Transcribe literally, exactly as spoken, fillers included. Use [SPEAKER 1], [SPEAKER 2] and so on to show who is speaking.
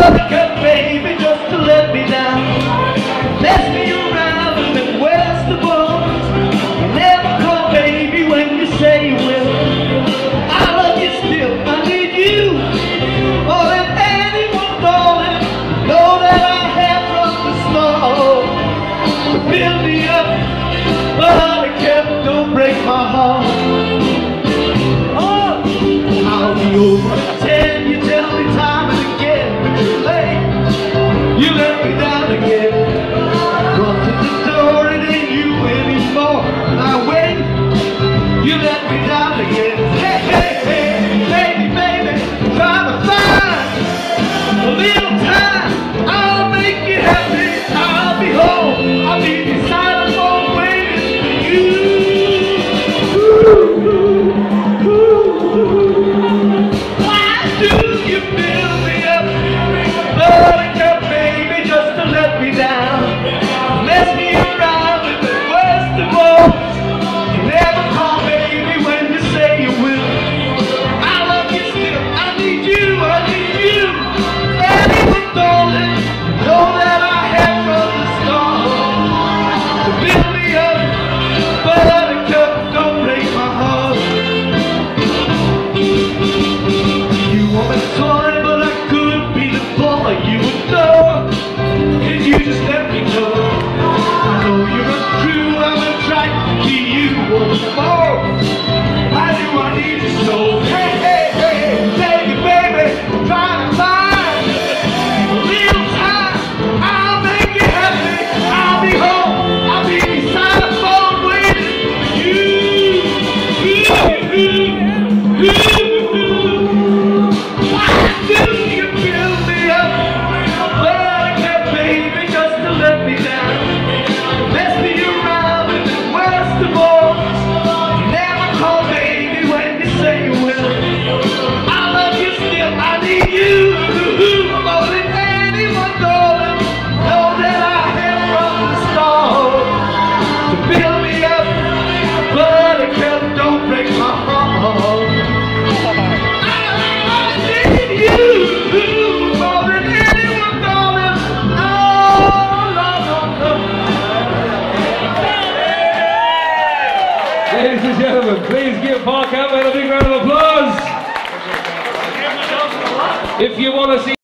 [SPEAKER 1] buttercup, baby, just to let me down. Mess me around and then where's the ball? You never call, baby, when you say you will. I love you still, I need you more than anyone, darling. Know that I have from the start. Build me up, buttercup, don't break my heart. Oh, I'll be over. Tell you, tell me time and again, but you're late. You let me down again. Come to the door, it ain't you anymore. I wait, you let me down again. Hey, hey, hey, baby, baby, try to find a little time. I'll make you happy. I'll be home. I'll be beside the phone waiting for you. Ooh, ooh, ooh. Why do you build me up, buttercup, baby, just to let me down? Mess me around with the worst of all. You never call, baby, when you say you will. I love you still, I need you, I need you. Anyone, darling, know that I have from the start. To build me up, buttercup, don't break my heart. You want me sorry, but I could be the boy you adore. Can you just let me know? I know you're untrue, I'm gonna try to be you once more. Why do I need you so? Hey, hey, hey, baby, baby, try to find a little time. I'll make you happy. I'll be home. I'll be beside the phone waiting for you. Why do you build me up, buttercup, baby, just to let me down? Mess me around and then worst of all, you never call, baby, when you say you will. I love you still, I need you more than anyone, darling. Know that I have from the start. To build me up, buttercup, don't break my heart. I need you more than anyone, darling. Oh, Lord, Lord, Lord.
[SPEAKER 2] Ladies and gentlemen, please give Paul Cantwell a big round of applause. If you want to see